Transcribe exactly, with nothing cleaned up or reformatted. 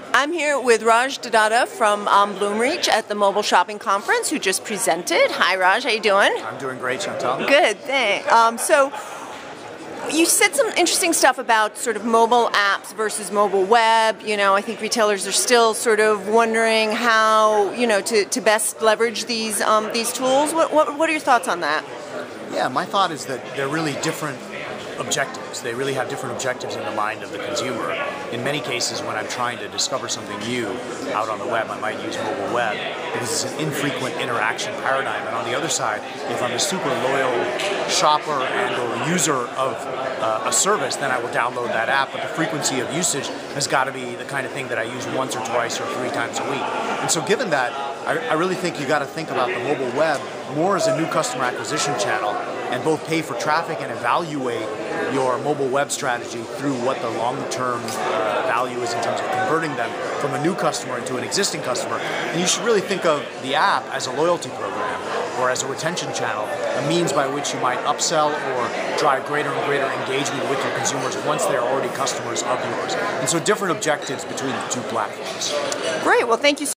I'm here with Raj Dadada from um, Bloomreach at the Mobile Shopping Conference, who just presented. Hi, Raj. How you doing? I'm doing great, Chantal. Good, thanks. Um, so, you said some interesting stuff about sort of mobile apps versus mobile web. You know, I think retailers are still sort of wondering how, you know, to, to best leverage these um, these tools. What, what what are your thoughts on that? Yeah, my thought is that they're really different objectives. They really have different objectives in the mind of the consumer. In many cases, when I'm trying to discover something new out on the web, I might use mobile web because it's an infrequent interaction paradigm. And on the other side, if I'm a super loyal shopper and or user of uh, a service, then I will download that app. But the frequency of usage has got to be the kind of thing that I use once or twice or three times a week. And so given that, I, I really think you got to think about the mobile web more as a new customer acquisition channel, and both pay for traffic and evaluate your mobile web strategy through what the long-term uh, value is in terms of converting them from a new customer into an existing customer. And you should really think of the app as a loyalty program or as a retention channel, a means by which you might upsell or drive greater and greater engagement with your consumers once they're already customers of yours. And so different objectives between the two platforms. Great. Well, thank you so